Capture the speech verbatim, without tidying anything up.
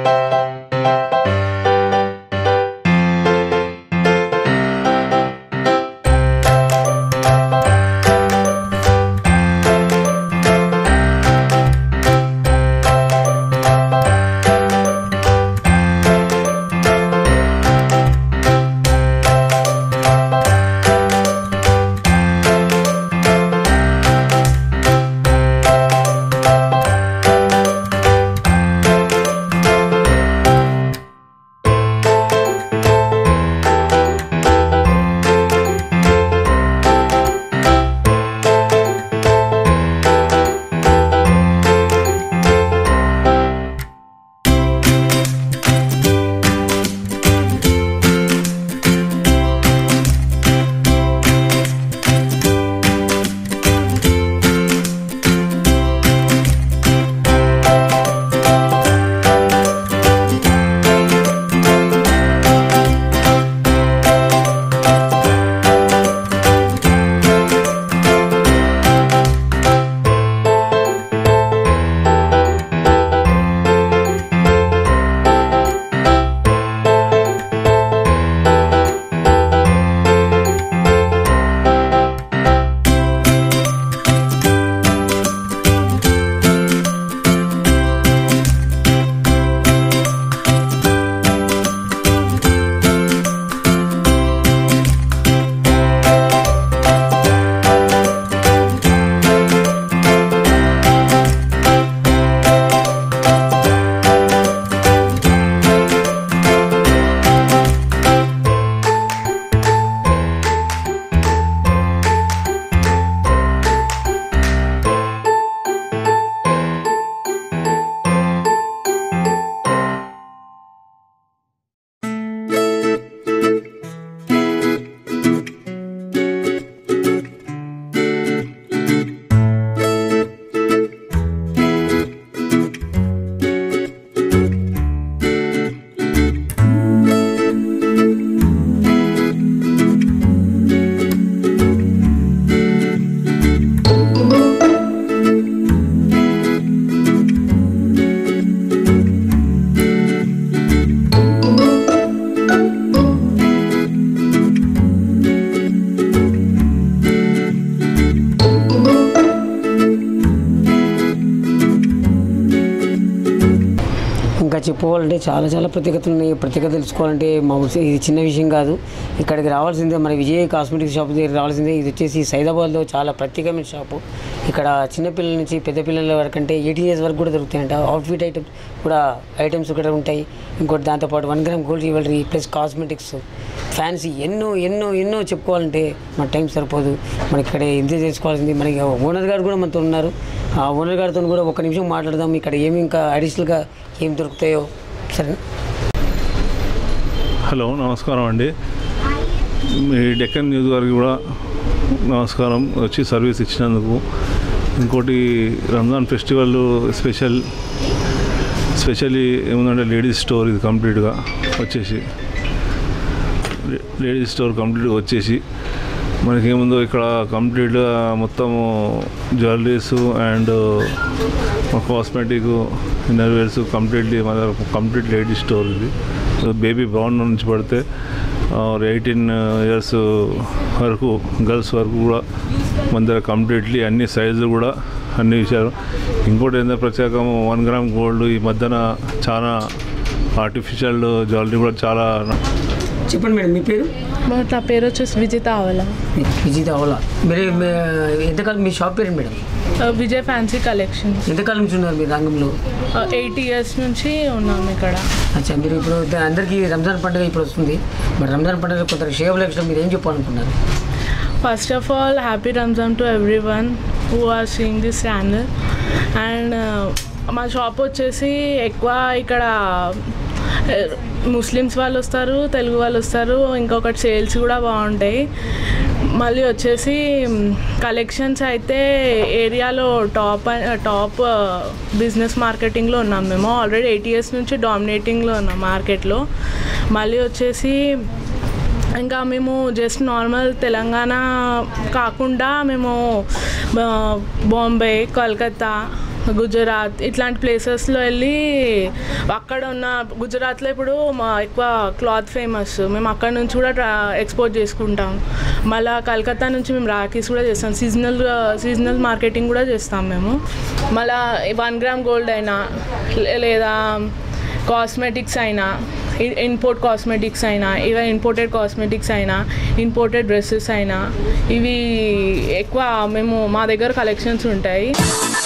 చెప్పుకోవాలంటే చాలా చాలా ప్రత్యేకతలు ఉన్నాయి. ప్రత్యేకత తెలుసుకోవాలంటే మా ఇది చిన్న విషయం కాదు. ఇక్కడికి రావాల్సిందే, మన విజయ్ కాస్మెటిక్స్ షాప్ దగ్గర రావాల్సిందే. ఇది వచ్చేసి సైదాబాద్లో చాలా ప్రత్యేకమైన షాపు. ఇక్కడ చిన్నపిల్లల నుంచి పెద్ద పిల్లల వరకు అంటే ఎయిటీన్ ఇయర్స్ వరకు కూడా దొరుకుతాయంట. అవుట్ఫిట్ ఐటమ్స్ కూడా ఐటమ్స్ కూడా ఉంటాయి. ఇంకోటి దాంతోపాటు one gram gold jewellery plus cosmetics, fancy ఎన్నో ఎన్నో ఎన్నో చెప్పుకోవాలంటే మన టైం సరిపోదు. మనకి ఇక్కడ ఎంజాయ్ చేసుకోవాల్సింది. మనకి ఓనర్ గారు కూడా మనతో ఉన్నారు. ఆ ఓనర్ గారితో కూడా ఒక నిమిషం మాట్లాడదాం. ఇక్కడ ఏమి ఇంకా అడిషనల్గా ఏం దొరుకుతాయో. సరే, హలో, నమస్కారం అండి. మీ డెక్కన్ న్యూస్ గారికి కూడా నమస్కారం, వచ్చి సర్వీస్ ఇచ్చినందుకు. ఇంకోటి రంజాన్ ఫెస్టివల్ స్పెషల్ స్పెషల్లీ ఏముందంటే లేడీస్ స్టోర్ ఇది కంప్లీట్గా వచ్చేసి లేడీస్ స్టోర్ కంప్లీట్గా వచ్చేసి మనకేముందో ఇక్కడ కంప్లీట్గా మొత్తము jewelleries and cosmetic innerwears completely మన కంప్లీట్ లేడీస్ స్టోర్ ఇది. బేబీ బౌండ్ నుంచి పడితే ఎయిటీన్ ఇయర్స్ వరకు గర్ల్స్ వరకు కూడా మన దగ్గర కంప్లీట్లీ అన్ని సైజులు కూడా అన్ని విషయాలు. ఇంకోటి ఏంటంటే ప్రత్యేకం వన్ గ్రామ్ గోల్డ్ ఈ మధ్యన చాలా ఆర్టిఫిషియల్ జ్యువెలరీ కూడా చాలా. చెప్పండి మేడం, మీ పేరు? నా పేరు వచ్చేసి విజిత ఆవలా. విజిత ఆవలా. మీరు ఎంతకాలం మీ షాప్ పేరు మేడం? Vijay fancy collection. ఎంతకాలం నుంచి ఉన్నారు మీరు రంగంలో? ఎయిట్ ఇయర్స్ నుంచి ఉన్నాము ఇక్కడ. అచ్చా, మీరు ఇప్పుడు అందరికీ రంజాన్ పండుగ ఇప్పుడు వస్తుంది. మరి రంజాన్ పండుగ కొంత షేవ్ లైఫ్లో మీరు ఏం చెప్పాలనుకున్నారు? First of all happy Ramzan to everyone who are seeing this channel. And మా షాప్ వచ్చేసి ఎక్కువ ఇక్కడ ముస్లిమ్స్ వాళ్ళు వస్తారు, తెలుగు వాళ్ళు వస్తారు. ఇంకొకటి సేల్స్ కూడా బాగుంటాయి. మళ్ళీ వచ్చేసి కలెక్షన్స్ అయితే ఏరియాలో టాప్ టాప్ బిజినెస్ మార్కెటింగ్లో ఉన్నాం మేము. ఆల్రెడీ ఎయిట్ ఇయర్స్ నుంచి డామినేటింగ్లో ఉన్నాం మార్కెట్లో. మళ్ళీ వచ్చేసి ఇంకా మేము జస్ట్ నార్మల్ తెలంగాణ కాకుండా మేము బాంబే, కోల్కతా, గుజరాత్ ఇట్లాంటి ప్లేసెస్లో వెళ్ళి అక్కడ ఉన్న గుజరాత్లో ఇప్పుడు మా ఎక్కువ క్లాత్ ఫేమస్, మేము అక్కడ నుంచి కూడా ఎక్స్పోర్ట్ చేసుకుంటాం. మళ్ళీ కలకత్తా నుంచి మేము రాఖీస్ కూడా చేస్తాం, సీజనల్ సీజనల్ మార్కెటింగ్ కూడా చేస్తాం మేము. మళ్ళీ వన్ గ్రామ్ గోల్డ్ అయినా లేదా కాస్మెటిక్స్ అయినా, ఇంపోర్ట్ కాస్మెటిక్స్ అయినా, ఈవెన్ ఇంపోర్టెడ్ కాస్మెటిక్స్ అయినా, ఇంపోర్టెడ్ డ్రెస్సెస్ అయినా, ఇవి ఎక్కువ మేము మా దగ్గర కలెక్షన్స్ ఉంటాయి.